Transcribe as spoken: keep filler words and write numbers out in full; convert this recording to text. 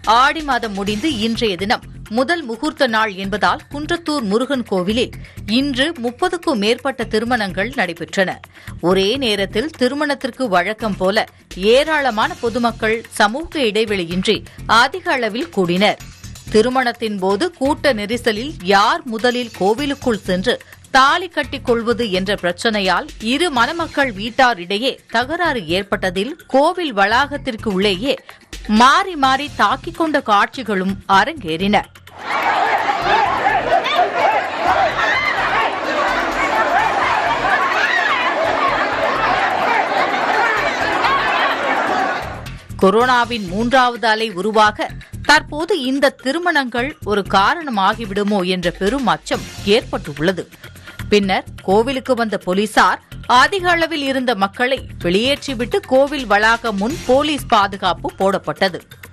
ஆடி மாதம் முடிந்து இன்றைய தினம் முதல் முகூர்த்த நாள் என்பதால் குன்றத்தூர் முருகன் கோவிலில் இன்று முப்பதுக்கும் மேற்பட்ட திருமணங்கள் நடைபெற்றன. ஒரே நேரத்தில் திருமணத்திற்கு வழக்கம் போல ஏராளமான பொதுமக்கள் சமூக இடைவெளியின்றி அதிக அளவில் கூடினர். திருமணத்தின் போது கூட்ட நெரிசலில் யார் முதலில் கோவிலுக்குள் சென்று தாலி கட்டிக் கொள்வது என்ற பிரச்சனையால் இரு மணமக்கள் வீட்டாரிடையே தகராறு ஏற்பட்டதில் கோவில் வளாகத்திற்கு உள்ளேயே மாறி மாறி தாக்கிக் கொண்ட காட்சிகளும் அரங்கேறின. கொரோனாவின் மூன்றாவது அலை உருவாக தற்போது இந்த திருமணங்கள் ஒரு காரணமாகிவிடுமோ என்ற பெரும் அச்சம் ஏற்பட்டுள்ளது. பின்னர் கோவிலுக்கு வந்த போலீசார் அதிக அளவில் இருந்த மக்களை வெளியேற்றிவிட்டு கோவில் வளாகம் முன் போலீஸ் பாதுகாப்பு போடப்பட்டது.